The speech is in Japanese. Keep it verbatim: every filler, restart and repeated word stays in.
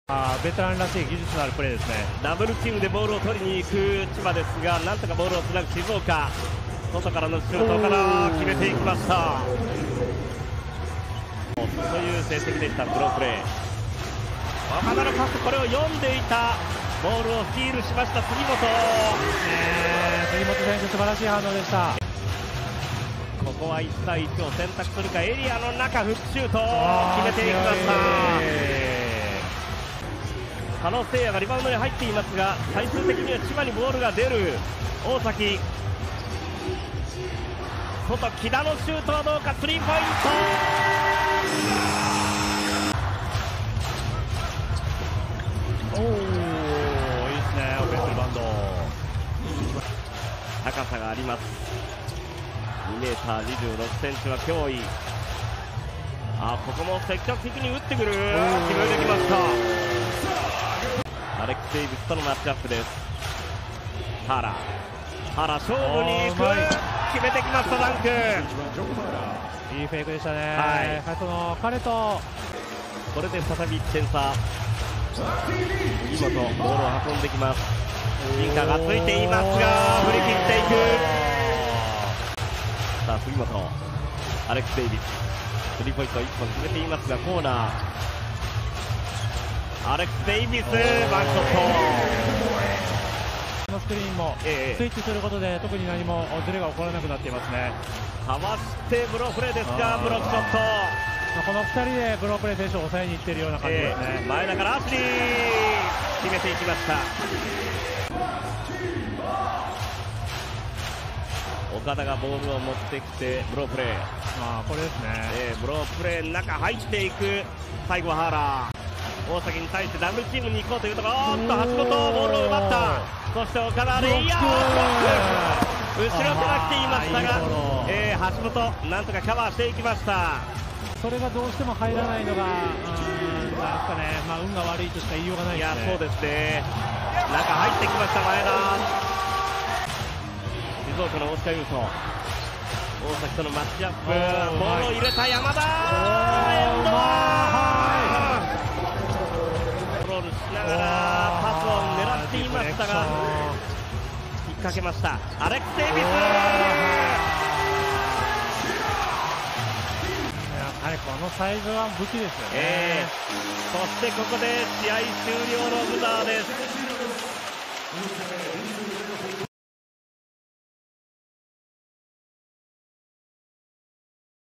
あベテランらしい技術のあるプレーですね。 ダブルチームでボールを取りに行く千葉ですが、なんとかボールをつなぐ静岡、外からのシュートから決めていきました。という成績でした。ブロープレー、岡田のパス、これを読んでいた、ボールをスティールしました杉本。 杉本選手素晴らしい反応でした。 ここはいち対いちを選択するか、エリアの中フックシュートを決めていきました。加納誠也がリバウンドに入っていますが、最終的には千葉にボールが出る。大崎、外、木田のシュートはどうか、スリーポイント。 おお、いいですね、オフェンスリバウンド。 高さがあります。にメーターにじゅうろくセンチは脅威。あ、ここも積極的に打ってくる。決めてきました。アレックス・デイビスとのマッチアップです。ハラハラ勝負に行く、決めてきました。ダンク、 いいフェイクでしたね。 はい、 その彼とこれで再びいってん差。杉本ボールを運んできます。リンカがついていますが振り切っていく。さあ杉本、アレックス・デイビススリーポイントいっぽん決めていますが、コーナー、アレックス・デイビスバンクショット。 このスクリーンもスイッチすることで特に何もズレが起こらなくなっていますね。 かわしてブロープレーですが、ブロックショット。 このふたりでブロープレー選手を抑えにいっているような感じですね。 えー、前田からアシリー決めていきました。岡田がボールを持ってきてブロープレー、 あこれですね、 えー、ブロープレーの中入っていく。最後はハーラー、大崎に対してダブルチームに行こうというところ、おっと橋本ボールを奪った。そして岡田レイヤーブロック、後ろから来ていましたが、えー、橋本なんとかカバーしていきました。 それがどうしても入らないのが、なんですかね、まあ、運が悪いとしか言いようがないですね。 いや、そうですね。中入ってきました前田。静岡の大塚優斗、大崎とのマッチアップ、ボールを入れた山田、エンドワンコントロールしながらパスを狙っていましたが引っ掛けました。アレックス・デイビス、 このサイズは武器ですよね、 えー、そしてここで試合終了のブザーです。